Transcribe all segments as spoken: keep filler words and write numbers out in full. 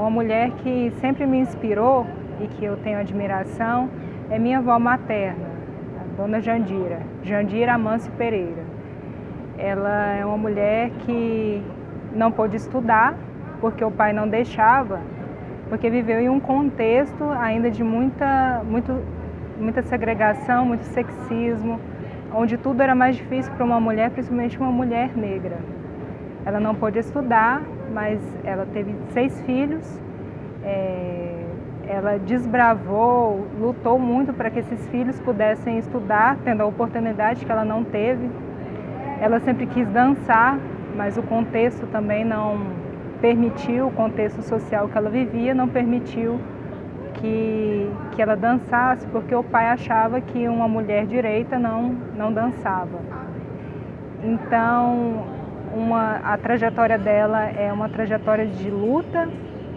Uma mulher que sempre me inspirou e que eu tenho admiração é minha avó materna, a dona Jandira, Jandira Amâncio Pereira. Ela é uma mulher que não pôde estudar porque o pai não deixava, porque viveu em um contexto ainda de muita, muito, muita segregação, muito sexismo, onde tudo era mais difícil para uma mulher, principalmente uma mulher negra. Ela não pôde estudar, mas ela teve seis filhos, é, ela desbravou, lutou muito para que esses filhos pudessem estudar, tendo a oportunidade que ela não teve. Ela sempre quis dançar, mas o contexto também não permitiu, o contexto social que ela vivia não permitiu que, que ela dançasse, porque o pai achava que uma mulher direita não, não dançava. Então, uma, a trajetória dela é uma trajetória de luta.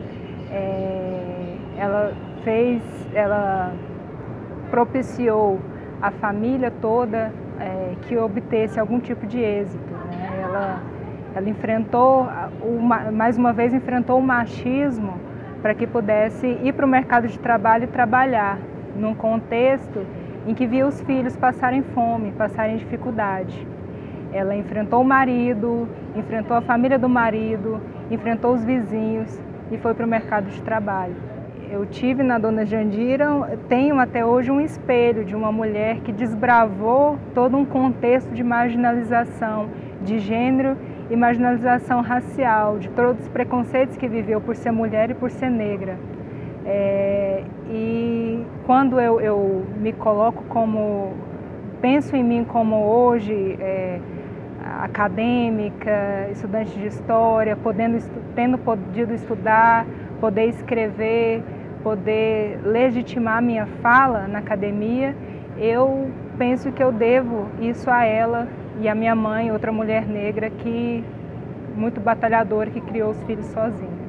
É, ela fez, ela propiciou a família toda é, que obtesse algum tipo de êxito, né? Ela, ela enfrentou, o, mais uma vez enfrentou o machismo para que pudesse ir para o mercado de trabalho e trabalhar num contexto em que via os filhos passarem fome, passarem dificuldade. Ela enfrentou o marido, enfrentou a família do marido, enfrentou os vizinhos e foi para o mercado de trabalho. Eu tive na dona Jandira, tenho até hoje um espelho de uma mulher que desbravou todo um contexto de marginalização de gênero e marginalização racial, de todos os preconceitos que viveu por ser mulher e por ser negra. É, e quando eu, eu me coloco como, penso em mim como hoje, é, acadêmica, estudante de história, podendo, tendo podido estudar, poder escrever, poder legitimar minha fala na academia, eu penso que eu devo isso a ela e a minha mãe, outra mulher negra que muito batalhadora, que criou os filhos sozinha.